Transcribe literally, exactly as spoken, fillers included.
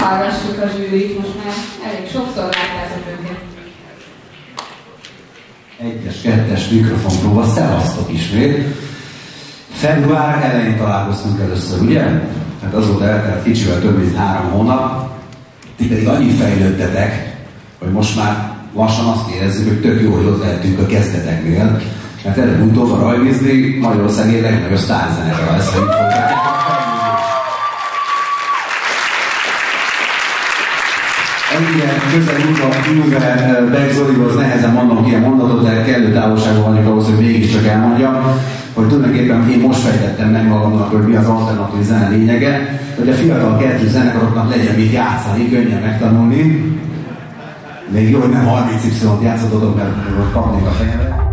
meghallgassuk a zsűrit, most már elég sokszor látjátok őket. Egyes, kettes mikrofonpróba, szevasztok ismét. Február elején találkoztunk először, ugye? Hát azóta eltelt kicsivel több mint három hónap. Ti pedig annyit fejlődtetek, hogy most már lassan azt érezzük, hogy tök jó, hogy ott lehetünk a kezdeteknél. Mert előbb-utóbb a Rajvizni Magyarország egy legnagyobb sztárzenekar lesz, hogy fogják. Ennyire közelünk a Ülve Beck Zolihoz, nehezen mondom ki a mondatot, de kellő távolságban vagyok ahhoz, hogy mégiscsak elmondjam, hogy tulajdonképpen én most fejtettem meg magamnak, hogy mi az alternatív zene lényege, hogy a fiatal kettő zenekaroknak legyen mit játszani, könnyen megtanulni. Még jó, hogy nem harminc Y-t játszottatok, mert kapnék a fejemre.